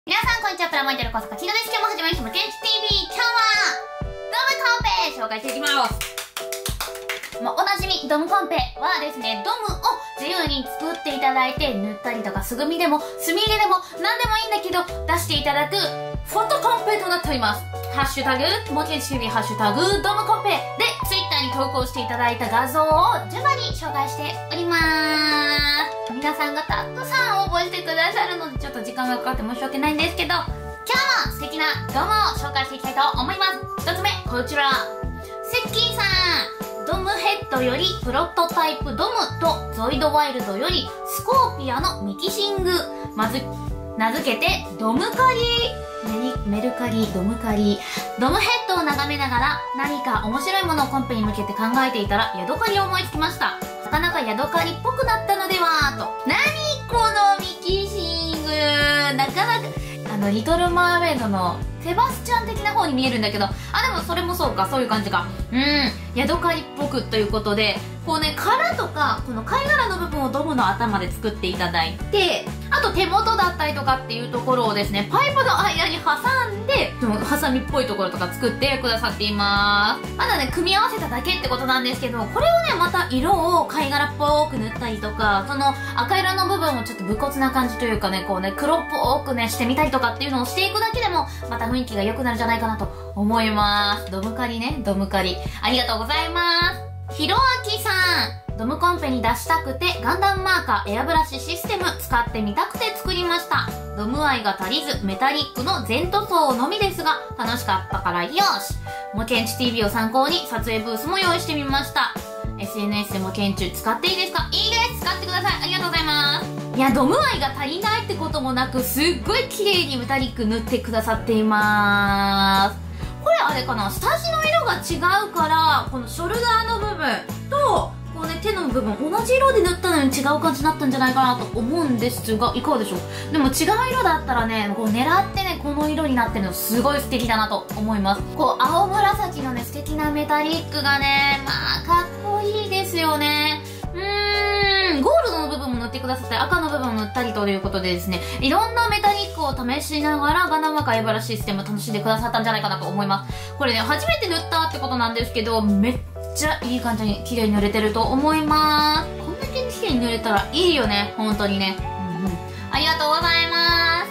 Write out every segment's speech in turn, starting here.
皆さんこんにちは、プラモデル小坂千乃です。今日も始まりました、ケンチ TV。今日は、ドムコンペ紹介していきます。おなじみ、ドムコンペはですね、ドムを自由に作っていただいて、塗ったりとか、すぐみでも、墨入れでも、何でもいいんだけど、出していただく、フォトコンペとなっております。ハッシュタグ、モケンチ TV、ハッシュタグ、ドムコンペで、ツイッターに投稿していただいた画像を順番に紹介しております。皆さんがたくさん応募してくださるので、ちょっと時間がかかって申し訳ないんですけど、今日も素敵なドムを紹介していきたいと思います。一つ目、こちら。セッキーさん。ドムヘッドよりプロトタイプドムとゾイドワイルドよりスコーピアのミキシング。名付けてドムカリ。メルカリ、ドムカリ。ドムヘッドを眺めながら何か面白いものをコンペに向けて考えていたらヤドカリを思いつきました。なかなかヤドカリっぽくなったのではと。何このミキシング。なかなか、リトルマーメイドのセバスチャン的な方に見えるんだけど、でもそれもそうか、そういう感じか。ヤドカリっぽくということで、こうね、殻とか、この貝殻の部分をドムの頭で作っていただいて、あと手元だったりとかっていうところをですね、パイプの間に挟んで、ハサミっぽいところとか作ってくださっています。まだね、組み合わせただけってことなんですけど、これをね、また色を貝殻っぽく塗ったりとか、その赤色の部分をちょっと武骨な感じというかね、こうね、黒っぽくね、してみたりとかっていうのをしていくだけでも、また雰囲気が良くなるんじゃないかなと思います。ドムカリね、ドムカリ。ありがとうございます。ひろあきさん。ドムコンペに出したくてガンダムマーカーエアブラシシステム使ってみたくて作りました。ドム愛が足りずメタリックの全塗装のみですが楽しかったからよし。モケンチ TV を参考に撮影ブースも用意してみました。 SNS でモケンチ使っていいですか？いいです、使ってください。ありがとうございます。いや、ドム愛が足りないってこともなくすっごい綺麗にメタリック塗ってくださっています。これあれかな、下地の色が違うからこのショルダーの部分とこうね、手の部分同じ色で塗ったのに違う感じになったんじゃないかなと思うんですが、いかがでしょう。でも違う色だったらね、こう狙ってね、この色になってるのすごい素敵だなと思います。こう青紫のね、素敵なメタリックがね、まあかっこいいですよね。ゴールドの部分も塗ってくださったり、赤の部分も塗ったりということでですね、いろんなメタリックを試しながらガンダムマーカーエアブラシシステムを楽しんでくださったんじゃないかなと思います。これね、初めて塗ったってことなんですけど、めっちゃいい感じに綺麗に塗れてると思います。こんだけ綺麗に塗れたらいいよね、本当にね。ありがとうございます。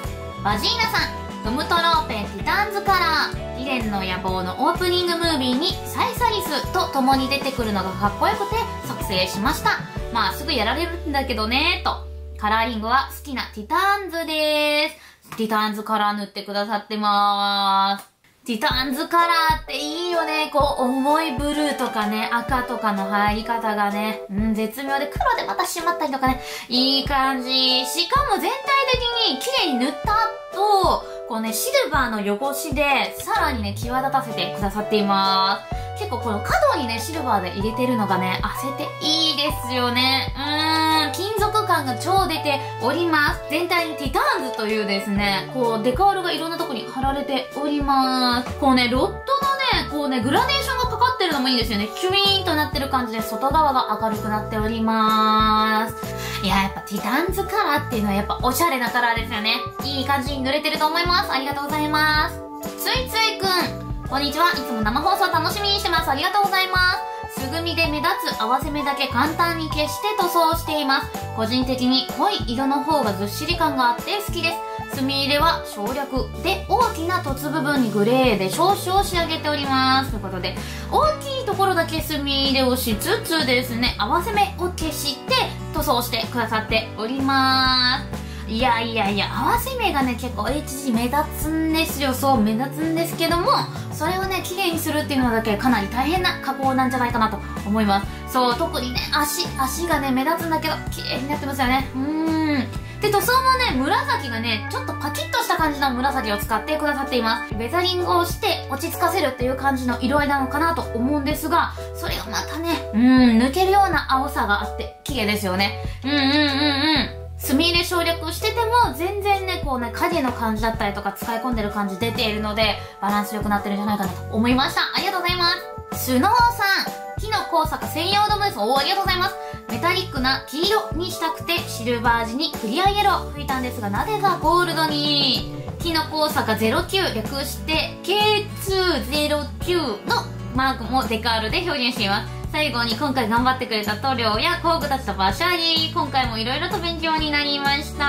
バジーナさん。ドムトローペンティタンズカラー。リレンの野望のオープニングムービーにサイサリスと共に出てくるのがかっこよくて作成しました。まあすぐやられるんだけどねと。カラーリングは好きなティタンズです。ティタンズカラー塗ってくださってまーす。ティタンズカラーっていいよね。こう重いブルーとかね、赤とかの入り方がね、絶妙で黒でまた締まったりとかね、いい感じ。しかも全体的に綺麗に塗った後、こうね、シルバーの汚しでさらにね、際立たせてくださっています。結構この角にね、シルバーで入れてるのがね、あせていいですよね。金属感が超出ております。全体にティターンズというですね、こうデカールがいろんなとこに貼られております。こうね、ロッドのね、こうね、グラデーションがかかってるのもいいですよね。キュイーンとなってる感じで外側が明るくなっております。いや、やっぱティタンズカラーっていうのはやっぱおしゃれなカラーですよね。いい感じに塗れてると思います。ありがとうございます。ついついくん。こんにちは。いつも生放送楽しみにしてます。ありがとうございます。すぐみで目立つ合わせ目だけ簡単に消して塗装しています。個人的に濃い色の方がずっしり感があって好きです。墨入れは省略で大きな凸部分にグレーで少々仕上げております。ということで、大きいところだけ墨入れをしつつですね、合わせ目を消して塗装してくださっております。いや、合わせ目がね、結構 HG 目立つんですよ。そう、目立つんですけども、それをね、綺麗にするっていうのだけかなり大変な加工なんじゃないかなと思います。そう、特にね、足がね、目立つんだけど、綺麗になってますよね。で、塗装もね、紫がね、ちょっとパキッとした感じの紫を使ってくださっています。ベザリングをして落ち着かせるっていう感じの色合いなのかなと思うんですが、それがまたね、抜けるような青さがあって、綺麗ですよね。墨入れ省略してても全然ね、こうね、影の感じだったりとか使い込んでる感じ出ているので、バランス良くなってるんじゃないかなと思いました。ありがとうございます。スノーさん。木の工作専用ドムです。ありがとうございます。メタリックな黄色にしたくてシルバー地にクリアイエロー吹いたんですが、なぜかゴールドに。 キノコ大阪09、略して K209 のマークもデカールで表現しています。最後に今回頑張ってくれた塗料や工具だった馬車に、今回もいろいろと勉強になりました。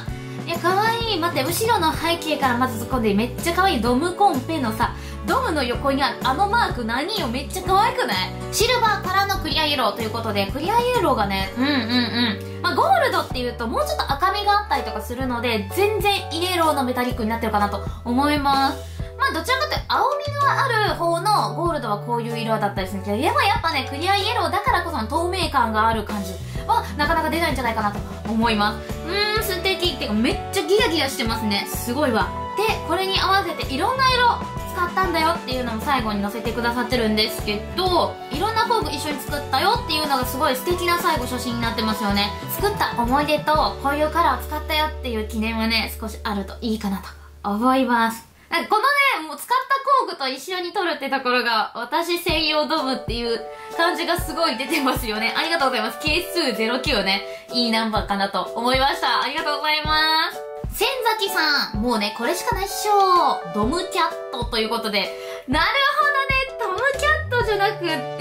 いや、かわいい。待って、後ろの背景からまず突っ込んで、めっちゃかわいいドムコンペのさ、ドムの横にあるあのマーク何よ、めっちゃ可愛くない？シルバーからのクリアイエローということで、クリアイエローがね、まあ、ゴールドっていうともうちょっと赤みがあったりとかするので、全然イエローのメタリックになってるかなと思います。まあ、どちらかというと青みがある方のゴールドはこういう色だったりするんですけど、でもやっぱね、クリアイエローだからこその透明感がある感じはなかなか出ないんじゃないかなと思います。素敵っていうか、めっちゃギラギラしてますね。すごいわ。で、これに合わせていろんな色使ったんだよっていうのも最後に載せてくださってるんですけど、いろんな工具一緒に作ったよっていうのがすごい素敵な最後写真になってますよね。作った思い出とこういうカラーを使ったよっていう記念はね、少しあるといいかなと思います。なんかこのね、もう使った工具と一緒に撮るってところが、私専用ドムっていう感じがすごい出てますよね。ありがとうございます。係数09ね、いいナンバーかなと思いました。ありがとうございます。千崎さん、もうね、これしかないっしょ。ドムキャットということで。なるほどね、ドムキャットじゃなくって、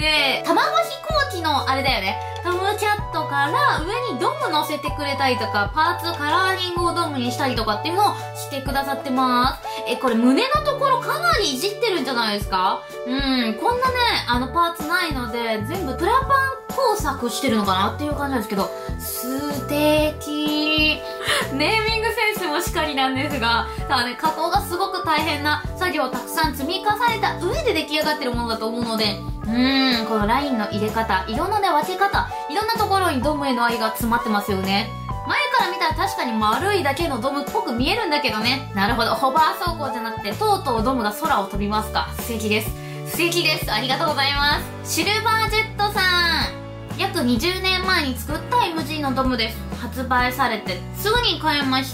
卵飛行機のあれだよね。ドムキャットから上にドム乗せてくれたりとか、パーツカラーリングをドムにしたりとかっていうのをしてくださってます。これ胸のところかなりいじってるんじゃないですか？こんなね、パーツないので、全部プラパン工作してるのかなっていう感じなんですけど、素敵。ネーミングセンスもしかりなんですが、ただね、加工がすごく大変な作業をたくさん積み重ねた上で出来上がってるものだと思うので、このラインの入れ方、色のね、分け方、いろんなところにドムへの愛が詰まってますよね。前から見たら確かに丸いだけのドムっぽく見えるんだけどね。なるほど、ホバー走行じゃなくて、とうとうドムが空を飛びますか。素敵です。素敵です。ありがとうございます。シルバージェットさん。約20年前に作った MG のドムです。発売されてすぐに買いました。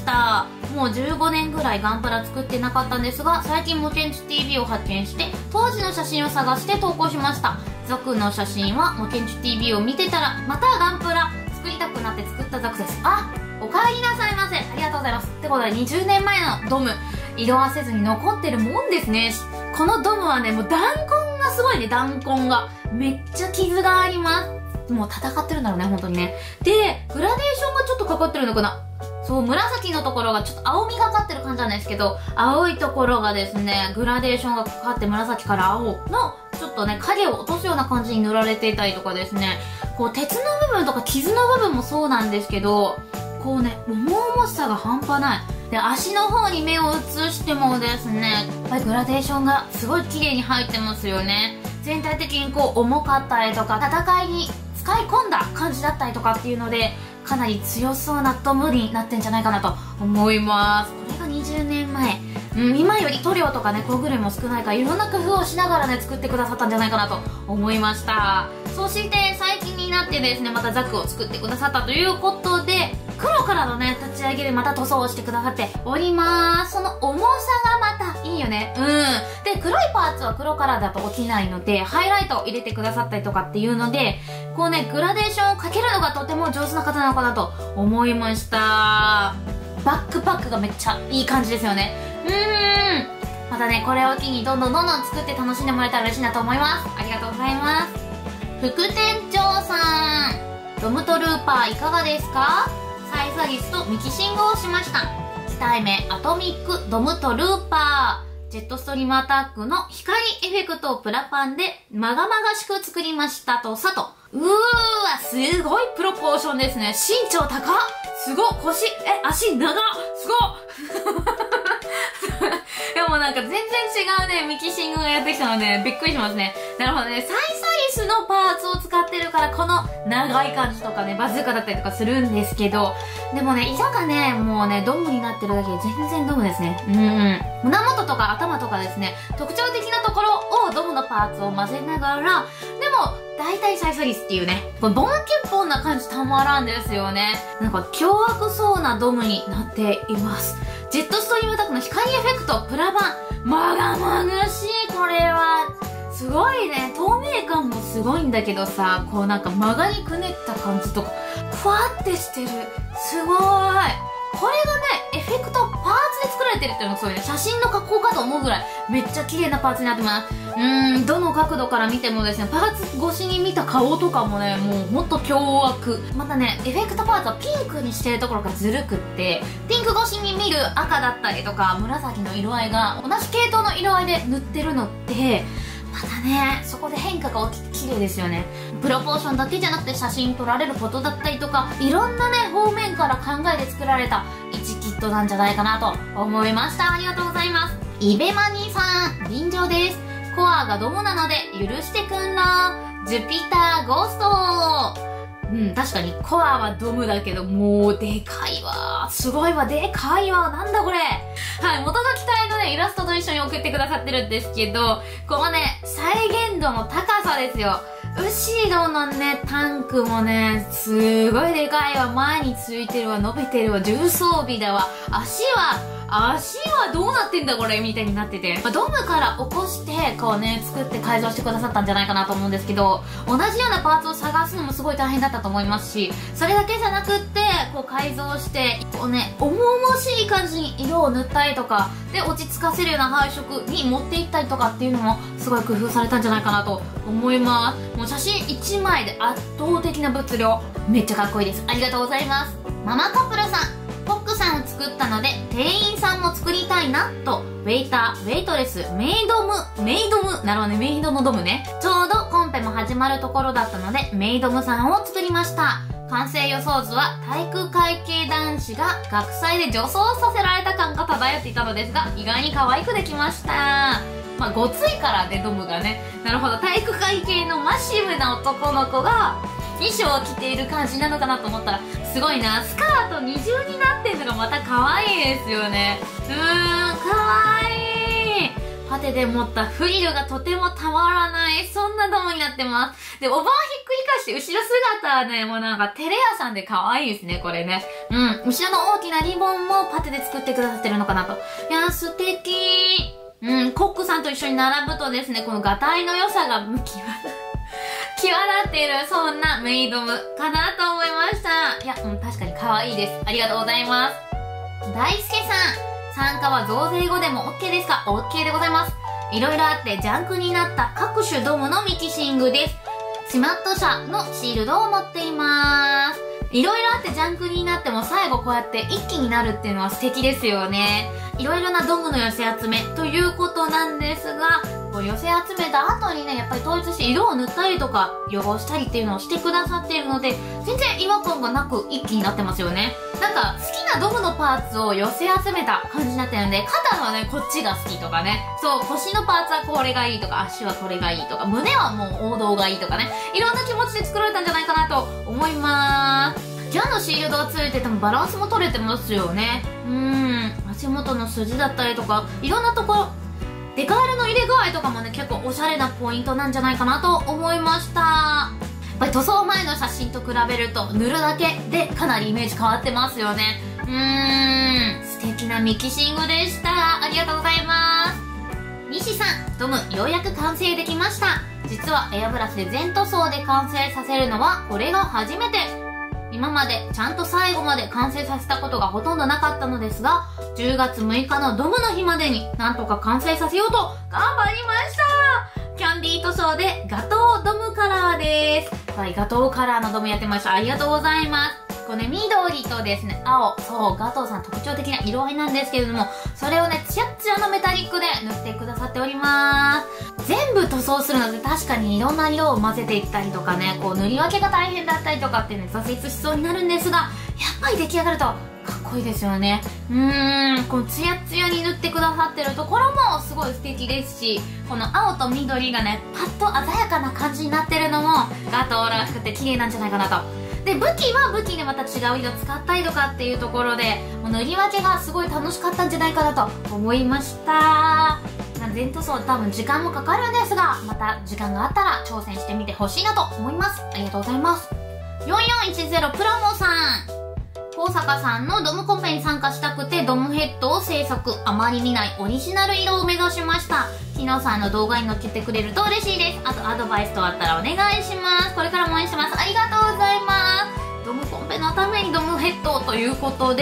もう15年ぐらいガンプラ作ってなかったんですが、最近モケンチ TV を発見して当時の写真を探して投稿しました。ザクの写真はモケンチ TV を見てたらまたガンプラ作りたくなって作ったザクです。あ、お帰りなさいませ。ありがとうございます。ってことで20年前のドム色あせずに残ってるもんですね。このドムはね、もう弾痕がすごいね。弾痕がめっちゃ傷があります。もう戦ってるんだろうね、本当にね。で、グラデーションがちょっとかかってるのかな。そう、紫のところがちょっと青みがかってる感じなんですけど、青いところがですね、グラデーションがかかって紫から青の、ちょっとね、影を落とすような感じに塗られていたりとかですね、こう、鉄の部分とか傷の部分もそうなんですけど、こうね、重々しさが半端ない。で、足の方に目を移してもですね、やっぱりグラデーションがすごい綺麗に入ってますよね。全体的にこう、重かったりとか、戦いに使い込んだ感じだったりとかっていうので、かなり強そうなドムになってんじゃないかなと思います。これが20年前。今より塗料とかね、工具類も少ないから、いろんな工夫をしながらね、作ってくださったんじゃないかなと思いました。そして、最近になってですね、またザクを作ってくださったということで、黒からのね、立ち上げでまた塗装をしてくださっております。その重さがまたいいよね。で、黒いパーツは黒からだと起きないので、ハイライトを入れてくださったりとかっていうので、こうね、グラデーションをかけるのがとても上手な方なのかなと思いました。バックパックがめっちゃいい感じですよね。またね、これを機にどんどん作って楽しんでもらえたら嬉しいなと思います。ありがとうございます。副店長さん、ドムトルーパーいかがですか？サイザリスとミキシングをしました。機体名アトミックドムトルーパー。ジェットストリームアタックの光エフェクトをプラパンでまがまがしく作りましたとさと。すごいプロポーションですね。身長高っ！すごっ！腰！足長っ！すごっ！でもなんか全然違うね、ミキシングがやってきたので、びっくりしますね。なるほどね、サイサリスのパーツを使ってるから、この長い感じとかね、バズーカだったりとかするんですけど、でもね、色がね、もうね、ドムになってるだけで全然ドムですね。胸元とか頭とかですね、特徴的なところをドムのパーツを混ぜながら、でも、大体サイサリスっていうね、これボンキュッポンな感じたまらんですよね。なんか凶悪そうなドムになっています。ジェットストリームアタックの光エフェクト、プラバン、まがまぐしい、これは。すごいね、透明感もすごいんだけどさ、こうなんか曲がりくねった感じとか、ふわってしてる。すごーい。 これがね、エフェクトパーツで作られてるっていうのがそういうね、写真の加工かと思うぐらい、めっちゃ綺麗なパーツになってます。どの角度から見てもですね、パーツ越しに見た顔とかもね、もうほんと凶悪。またね、エフェクトパーツはピンクにしてるところがずるくって、ピンク越しに見る赤だったりとか、紫の色合いが、同じ系統の色合いで塗ってるのって、またね、そこで変化が起きて綺麗ですよね。プロポーションだけじゃなくて写真撮られることだったりとか、いろんなね、方面から考えて作られた1キットなんじゃないかなと思いました。ありがとうございます。イベマニーさん、臨場です。コアがドムなので許してくんろ。ジュピターゴースト。確かにコアはドムだけど、もうでかいわ。すごいわ、でかいわ。なんだこれ。はい、元の機体のね、イラストと一緒に送ってくださってるんですけど、このね、再現度の高さですよ。後ろのね、タンクもね、すごいでかいわ。前についてるわ、伸びてるわ、重装備だわ。足はどうなってんだこれみたいになってて。ドムから起こして、こうね、作って改造してくださったんじゃないかなと思うんですけど、同じようなパーツを探すのもすごい大変だったと思いますし、それだけじゃなくって、こう改造して、こうね、重々しい感じに色を塗ったりとか、で、落ち着かせるような配色に持っていったりとかっていうのも、すごい工夫されたんじゃないかなと思います。もう写真1枚で圧倒的な物量。めっちゃかっこいいです。ありがとうございます。ママカップルさん。コックさんを作ったので、店員さんも作りたいな、と、ウェイター、ウェイトレス、メイドム、なるほどね、メイドのドムね。ちょうどコンペも始まるところだったので、メイドムさんを作りました。完成予想図は、体育会系男子が学祭で女装させられた感が漂っていたのですが、意外に可愛くできました。まあ、ごついからね、ドムがね。なるほど、体育会系のマシブな男の子が、衣装を着ている感じなのかなと思ったら、すごいな。スカート二重になってんのがまた可愛いですよね。可愛い。パテで持ったフリルがとてもたまらない。そんなドムになってます。で、おばをひっくり返して、後ろ姿はね、もうなんかテレ屋さんで可愛いですね、これね。後ろの大きなリボンもパテで作ってくださってるのかなと。いや、素敵。コックさんと一緒に並ぶとですね、このガタイの良さが際立っている、そんなメイドムかなと思いました。いや、確かに可愛いです。ありがとうございます。大輔さん、参加は増税後でも OK ですか？ OK でございます。いろいろあってジャンクになった各種ドムのミキシングです。スマット社のシールドを持っています。いろいろあってジャンクになっても最後こうやって一気になるっていうのは素敵ですよね。いろいろなドムの寄せ集めということなんですが、こう寄せ集めた後にね、やっぱり統一して色を塗ったりとか汚したりっていうのをしてくださっているので、全然違和感がなく一気になってますよね。なんか好きなドムのパーツを寄せ集めた感じになってるんで、肩はね、こっちが好きとかね。そう、腰のパーツはこれがいいとか、足はこれがいいとか、胸はもう王道がいいとかね。いろんな気持ちで作られたんじゃないかなと思いまーす。ギャンのシールドがついててもバランスも取れてますよね。足元の筋だったりとか、いろんなところ、デカールの入れ具合とかもね、結構おしゃれなポイントなんじゃないかなと思いました。やっぱり塗装前の写真と比べると、塗るだけでかなりイメージ変わってますよね。素敵なミキシングでした。ありがとうございます。西さん、ドムようやく完成できました。実はエアブラシで全塗装で完成させるのはこれが初めて。今までちゃんと最後まで完成させたことがほとんどなかったのですが、10月6日のドムの日までになんとか完成させようと頑張りました。キャンディー塗装でガトードムカラーです。はい、ガトーカラーのドムやってました。ありがとうございます。これね、緑とですね、青、そう、ガトーさん特徴的な色合いなんですけれども、それをね、ツヤツヤのメタリックで塗ってくださっております。全部塗装するので確かにいろんな色を混ぜていったりとかね、こう塗り分けが大変だったりとかってね、挫折しそうになるんですが、やっぱり出来上がるとかっこいいですよね。このツヤツヤに塗ってくださってるところもすごい素敵ですし、この青と緑がね、パッと鮮やかな感じになってるのもガトーらしくて綺麗なんじゃないかなと。で、武器は武器でまた違う色使ったりとかっていうところで、もう塗り分けがすごい楽しかったんじゃないかなと思いました。全塗装多分時間もかかるんですが、また時間があったら挑戦してみてほしいなと思います。ありがとうございます。4410プラモさん。高坂さんのドムコンペに参加したくてドムヘッドを制作。あまり見ないオリジナル色を目指しました。木野さんの動画に載っけてくれると嬉しいです。あとアドバイスとあったらお願いします。これからも応援してます。ありがとうございます。ドムコンペのためにドムヘッドということで、1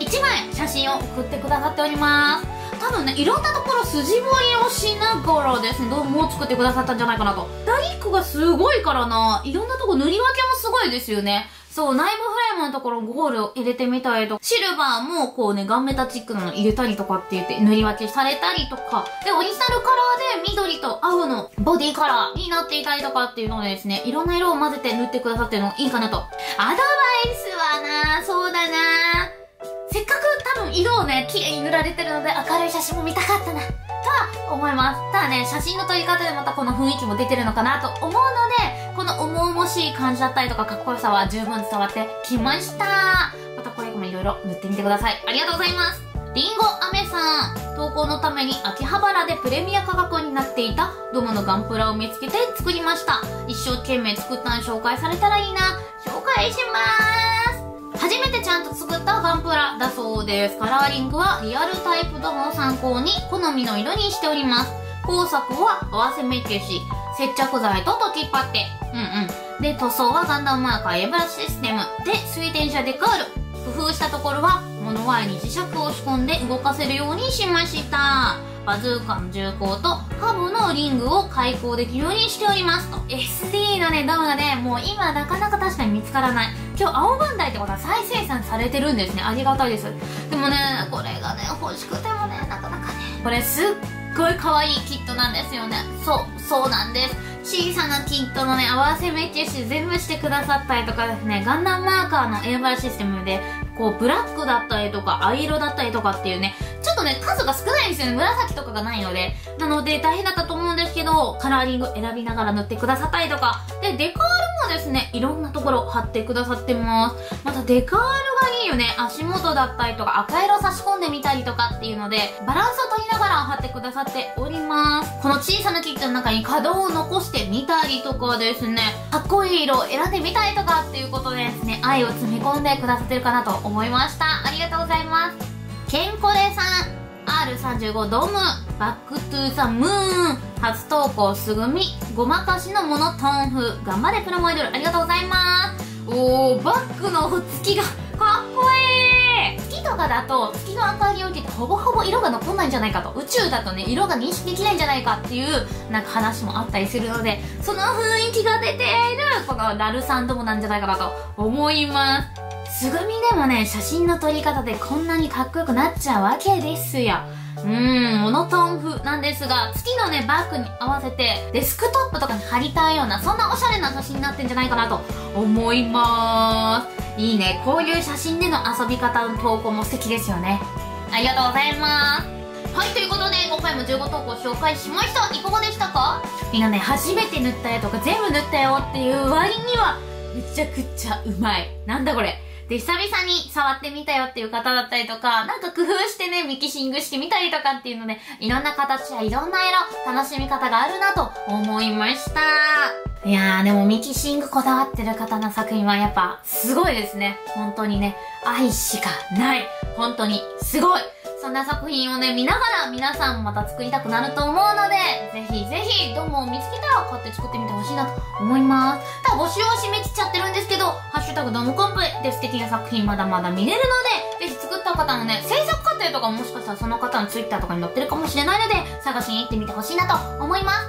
1枚写真を送ってくださっております。多分ね、いろんなところ筋彫りをしながらですね、ドームを作ってくださったんじゃないかなと。ダリックがすごいからな、いろんなとこ塗り分けもすごいですよね。そう、内部フレームのところゴールを入れてみたりとか、シルバーもこうね、ガンメタチックなの入れたりとかって言って塗り分けされたりとか、で、オリジナルカラーで緑と青のボディカラーになっていたりとかっていうのでですね、いろんな色を混ぜて塗ってくださってるのがいいかなと。アドバイスはな、そうだな、せっかく多分色をね、綺麗に塗られてるので明るい写真も見たかったな、とは思います。ただね、写真の撮り方でまたこの雰囲気も出てるのかなと思うので、この重々しい感じだったりとかかっこよさは十分伝わってきました。またこれもいろいろ塗ってみてください。ありがとうございます。りんごあめさん、投稿のために秋葉原でプレミア価格になっていたドムのガンプラを見つけて作りました。一生懸命作ったの紹介されたらいいな。紹介しまーす。初めてちゃんと作ったガンプラだそうです。カラーリングはリアルタイプドムを参考に好みの色にしております。工作は合わせ目消し、接着剤と溶きっぱって。で、塗装はガンダムマーカーエブラシシステム。で、水電車デカール。工夫したところは、モノワイに磁石を仕込んで動かせるようにしました。バズーカの銃口とハブのリングを開口できるようにしておりますと。SD のね、ドムがね、もう今なかなか確かに見つからない。今日青バンダイってことは再生産されてるんですね。ありがたいです。でもね、これがね、欲しくてもね、なかなかね。これすっごい可愛いキットなんですよね。そうなんです。小さなキットのね、合わせ目消し全部してくださったりとかですね、ガンダムマーカーのエーバーシステムで、こう、ブラックだったりとか、藍色だったりとかっていうね、ちょっとね、数が少ないんですよね。紫とかがないので。なので、大変だったと思うんですけど、カラーリング選びながら塗ってくださったりとか。で、デカールもですね、いろんなところ貼ってくださってます。また、デカールがいいよね。足元だったりとか、赤色差し込んでみたりとかっていうので、バランスを取りながら貼ってくださっております。この小さなキットの中に角を残してみたりとかですね、かっこいい色を選んでみたりとかっていうことでですね、愛を詰め込んでくださってるかなと思いました。ありがとうございます。ケンコレさん、R35 ドム、バックトゥーザムーン、初投稿すぐみ、ごまかしのモノトーン風、頑張れプラモアイドル、ありがとうございます。おー、バックの月がかっこいい。月とかだと、月の明かりを受けてほぼほぼ色が残んないんじゃないかと。宇宙だとね、色が認識できないんじゃないかっていう、なんか話もあったりするので、その雰囲気が出ている、このラルサンドムなんじゃないかなと思います。すぐみでもね、写真の撮り方でこんなにかっこよくなっちゃうわけですよ。モノトーン風なんですが、月のね、バッグに合わせて、デスクトップとかに貼りたいような、そんなおしゃれな写真になってんじゃないかなと思いまーす。いいね。こういう写真での遊び方の投稿も素敵ですよね。ありがとうございます。はい、ということで、今回も15投稿紹介しました。いかがでしたか？みんなね、初めて塗ったよとか、全部塗ったよっていう割には、めちゃくちゃうまい。なんだこれ。で、久々に触ってみたよっていう方だったりとか、なんか工夫してね、ミキシングしてみたりとかっていうので、いろんな形やいろんな色、楽しみ方があるなと思いました。いやー、でもミキシングこだわってる方の作品はやっぱすごいですね。本当にね、愛しかない。本当にすごい。そんな作品をね、見ながら皆さんもまた作りたくなると思うので、ぜひぜひドムを見つけたら買って作ってみてほしいなと思います。ただ募集は締め切っちゃってるんですけど、ハッシュタグドムコンプで素敵な作品まだまだ見れるので、ぜひ作った方のね、制作過程とかもしかしたらその方のツイッターとかに載ってるかもしれないので、探しに行ってみてほしいなと思います。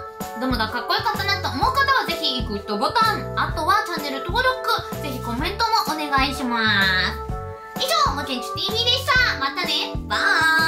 ドムがかっこよかったなと思う方はぜひグッドボタン、あとはチャンネル登録、ぜひコメントもお願いします。以上、もちんち TV でした。またね。バーイ。